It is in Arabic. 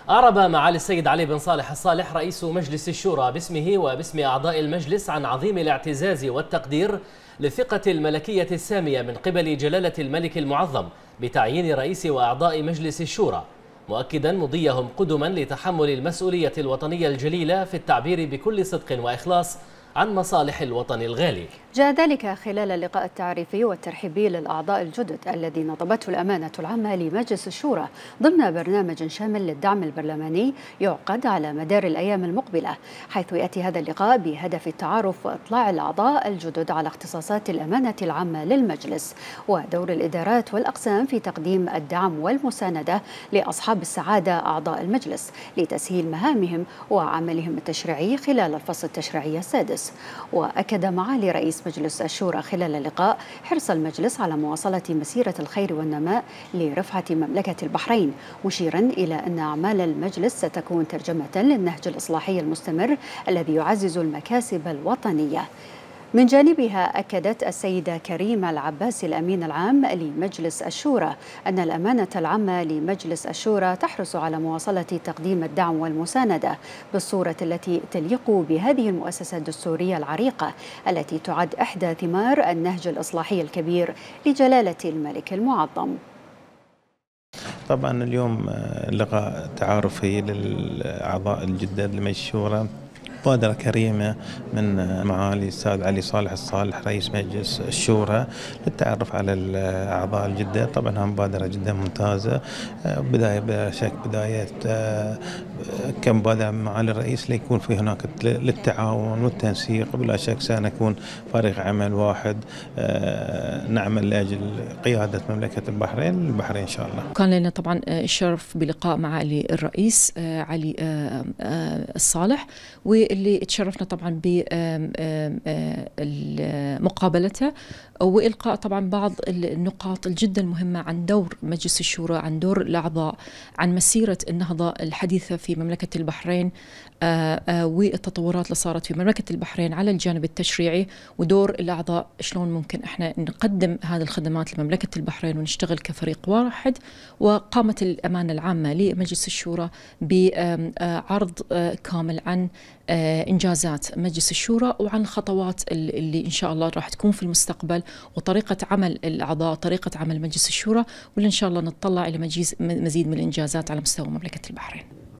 أعرب معالي السيد علي بن صالح الصالح رئيس مجلس الشورى باسمه وباسم أعضاء المجلس عن عظيم الاعتزاز والتقدير للثقة الملكية السامية من قبل جلالة الملك المعظم بتعيين رئيس وأعضاء مجلس الشورى، مؤكدا مضيهم قدما لتحمل المسؤولية الوطنية الجليلة في التعبير بكل صدق وإخلاص عن مصالح الوطن الغالي. جاء ذلك خلال اللقاء التعريفي والترحيبي للأعضاء الجدد الذي نظمته الأمانة العامة لمجلس الشورى ضمن برنامج شامل للدعم البرلماني يعقد على مدار الأيام المقبلة، حيث يأتي هذا اللقاء بهدف التعارف وإطلاع الأعضاء الجدد على اختصاصات الأمانة العامة للمجلس ودور الإدارات والأقسام في تقديم الدعم والمساندة لأصحاب السعادة أعضاء المجلس لتسهيل مهامهم وعملهم التشريعي خلال الفصل التشريعي السادس. وأكد معالي رئيس مجلس الشورى خلال اللقاء حرص المجلس على مواصلة مسيرة الخير والنماء لرفعة مملكة البحرين، مشيرا إلى أن أعمال المجلس ستكون ترجمة للنهج الإصلاحي المستمر الذي يعزز المكاسب الوطنية. من جانبها أكدت السيدة كريمة العباسي الأمين العام لمجلس الشورى أن الأمانة العامة لمجلس الشورى تحرص على مواصلة تقديم الدعم والمساندة بالصورة التي تليق بهذه المؤسسة الدستورية العريقة التي تعد إحدى ثمار النهج الإصلاحي الكبير لجلالة الملك المعظم. طبعا اليوم لقاء تعارفي للأعضاء الجدد لمجلس الشورى، مبادرة كريمة من معالي الأستاذ علي صالح الصالح رئيس مجلس الشورى للتعرف على الأعضاء الجدد. طبعا مبادرة جدا ممتازة، بداية بلا شك بداية كمبادرة من معالي الرئيس ليكون في هناك للتعاون والتنسيق. بلا شك سنكون فريق عمل واحد نعمل لأجل قيادة مملكة البحرين إن شاء الله. كان لنا طبعا الشرف بلقاء معالي الرئيس علي الصالح، واللي تشرفنا طبعا بمقابلته وإلقاء طبعا بعض النقاط الجدا المهمة عن دور مجلس الشورى، عن دور الأعضاء، عن مسيرة النهضة الحديثة في مملكة البحرين والتطورات اللي صارت في مملكة البحرين على الجانب التشريعي، ودور الأعضاء شلون ممكن احنا نقدم هذه الخدمات لمملكة البحرين ونشتغل كفريق واحد. وقامت الأمانة العامة لمجلس الشورى بعرض كامل عن إنجازات مجلس الشورى وعن الخطوات اللي إن شاء الله راح تكون في المستقبل وطريقة عمل الأعضاء، طريقة عمل مجلس الشورى، واللي إن شاء الله نتطلع إلى مزيد من الإنجازات على مستوى مملكة البحرين.